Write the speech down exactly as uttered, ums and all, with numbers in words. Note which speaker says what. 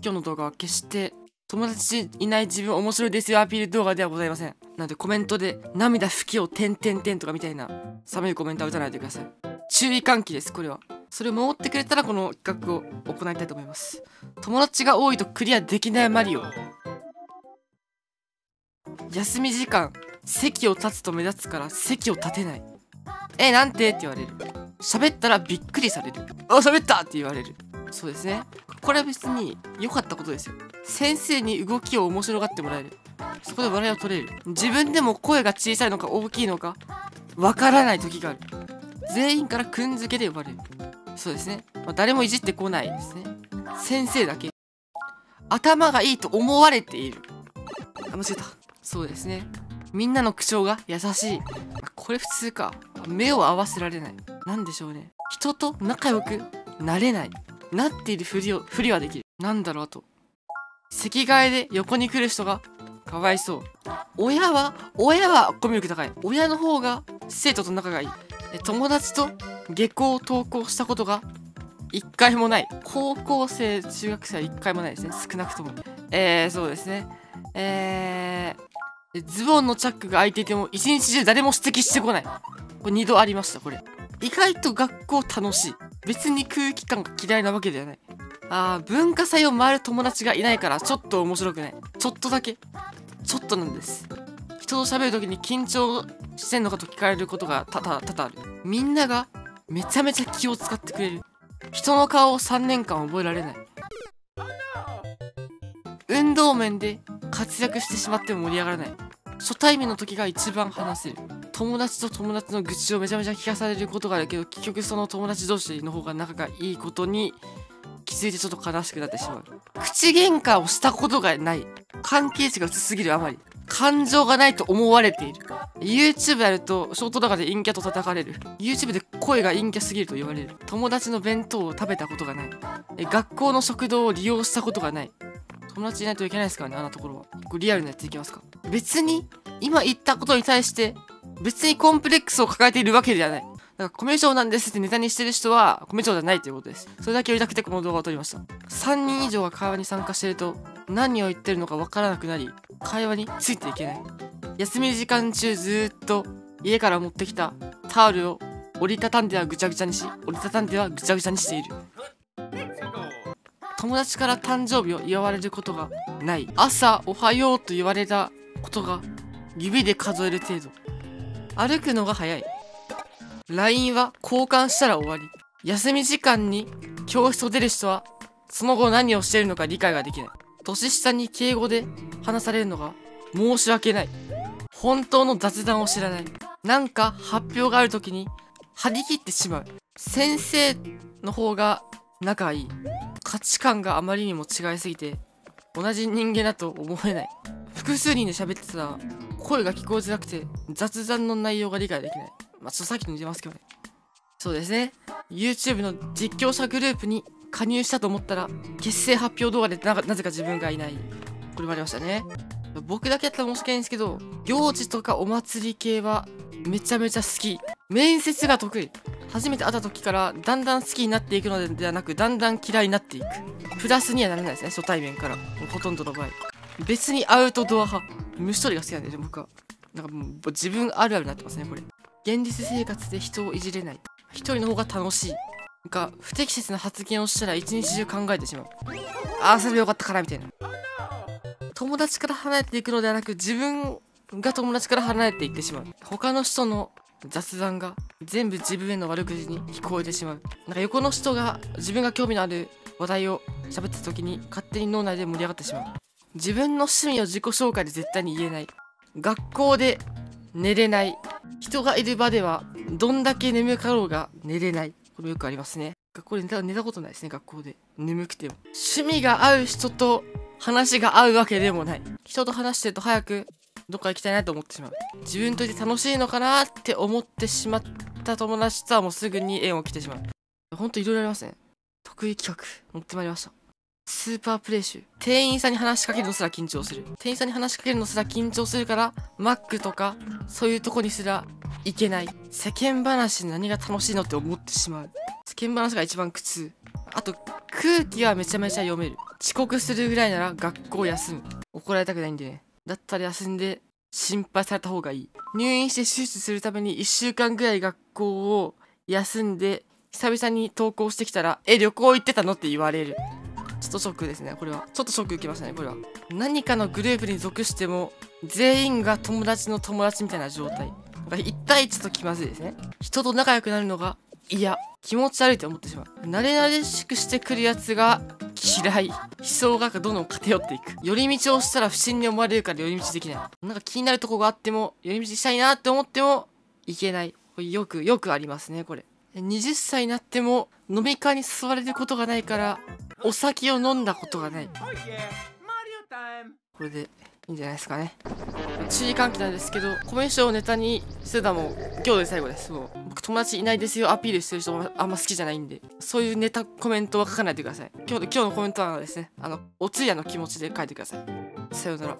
Speaker 1: 今日の動画は決して友達いない自分面白いですよアピール動画ではございません。なのでコメントで涙拭きをてんてんてんとかみたいな寒いコメントは打たないでください。注意喚起です。これはそれを守ってくれたらこの企画を行いたいと思います。友達が多いとクリアできないマリオ。休み時間席を立つと目立つから席を立てない。えなんてって言われる。喋ったらびっくりされる。あ喋ったって言われる。そうですね、これは別に良かったことですよ。先生に動きを面白がってもらえる。そこで笑いを取れる。自分でも声が小さいのか大きいのかわからない時がある。全員からくんづけで呼ばれる。そうですね、まあ、誰もいじってこないですね。先生だけ。頭がいいと思われている。あ間違えた。そうですね、みんなの口調が優しい。これ普通か。目を合わせられない。なんでしょうね、人と仲良くなれない。なっているふりをふりはできる。なんだろう。あと席替えで横に来る人がかわいそう。親は親はコミュ力高い。親の方が生徒と仲がいい。友達と下校を登校したことが一回もない。高校生中学生は一回もないですね、少なくとも。えー、そうですね、えー、ズボンのチャックが開いていても一日中誰も指摘してこない。これにどありました。これ意外と学校楽しい。別に空気感が嫌いなわけではない。あー文化祭を回る友達がいないからちょっと面白くない。ちょっとだけちょっとなんです。人と喋る時に緊張してんのかと聞かれることが多々多々ある。みんながめちゃめちゃ気を使ってくれる。人の顔をさんねんかん覚えられない。運動面で活躍してしまっても盛り上がらない。初対面の時が一番話せる。友達と友達の愚痴をめちゃめちゃ聞かされることがあるけど、結局その友達同士の方が仲がいいことに気づいてちょっと悲しくなってしまう。口喧嘩をしたことがない。関係値が薄すぎるあまり感情がないと思われている。 YouTube やるとショート動画で陰キャと叩かれる。 YouTube で声が陰キャすぎると言われる。友達の弁当を食べたことがない。え学校の食堂を利用したことがない。友達いないといけないですからね、あんなところは。これリアルなやついきますか。別に今言ったことに対して別にコンプレックスを抱えているわけではない。だからコミュ障なんですってネタにしてる人はコミュ障じゃないということです。それだけ言いたくてこの動画を撮りました。さんにん以上が会話に参加していると何を言ってるのかわからなくなり、会話についていけない。休み時間中ずーっと家から持ってきたタオルを折りたたんではぐちゃぐちゃにし、折りたたんではぐちゃぐちゃにしている。友達から誕生日を祝われることがない。朝おはようと言われたことが指で数える程度。歩くのが早い。 ライン は交換したら終わり。休み時間に教室を出る人はその後何をしているのか理解ができない。年下に敬語で話されるのが申し訳ない。本当の雑談を知らない。なんか発表がある時に張り切ってしまう。先生の方が仲いい。価値観があまりにも違いすぎて同じ人間だと思えない。複数人で喋ってたら声が聞こえづらくて雑談の内容が理解できない。まあちょっとさっきの似てますけどね。そうですね、 YouTube の実況者グループに加入したと思ったら結成発表動画で な, なぜか自分がいない。これもありましたね。僕だけやったら申し訳ないんですけど、行事とかお祭り系はめちゃめちゃ好き。面接が得意。初めて会った時からだんだん好きになっていくのではなくだんだん嫌いになっていく。プラスにはならないですね、初対面から。ほとんどの場合別にアウトドア派、虫取りが好きなんで、ね、僕はなんかもう自分あるあるになってますね。これ現実生活で人をいじれない。一人の方が楽しい。なんか不適切な発言をしたら一日中考えてしまう。ああそればよかったかなみたいな。友達から離れていくのではなく自分が友達から離れていってしまう。他の人の雑談が全部自分への悪口に聞こえてしまう。なんか横の人が自分が興味のある話題を喋ってた時に勝手に脳内で盛り上がってしまう。自分の趣味を自己紹介で絶対に言えない。学校で寝れない。人がいる場ではどんだけ眠かろうが寝れない。これよくありますね。学校で寝た、寝たことないですね。学校で眠くても。趣味が合う人と話が合うわけでもない。人と話してると早くどっか行きたいなと思ってしまう。自分といて楽しいのかなって思ってしまった友達とはもうすぐに縁を切ってしまう。ほんといろいろありますね。得意企画持ってまいりました。スーパープレイ集。店員さんに話しかけるのすら緊張する。店員さんに話しかけるのすら緊張するからマックとかそういうとこにすら行けない。世間話に何が楽しいのって思ってしまう。世間話が一番苦痛。あと空気はめちゃめちゃ読める。 遅刻するぐらいなら学校休む。怒られたくないんでね。だったら休んで心配された方がいい。入院して手術するためにいっしゅうかんぐらい学校を休んで久々に登校してきたら、え、旅行行ってたのって言われる。ちょっとショックですね、これは。ちょっとショック受けましたね、これは。何かのグループに属しても全員が友達の友達みたいな状態。いち対いちと気まずいですね。人と仲良くなるのが嫌、気持ち悪いと思ってしまう。慣れ慣れしくしてくるやつが嫌い。悲壮がどんどん偏っていく。寄り道をしたら不審に思われるから寄り道できない。なんか気になるとこがあっても寄り道したいなって思ってもいけない。これよくよくありますね、これ。はたちになっても飲み会に誘われることがないからお酒を飲んだことがない。これでいいんじゃないですかね。注意喚起なんですけど、コメントをネタにするのはもう今日で最後です。もう僕友達いないですよアピールしてる人もあんま好きじゃないんで、そういうネタコメントは書かないでください。今日の今日のコメントはですね、あのお通夜の気持ちで書いてください。さようなら。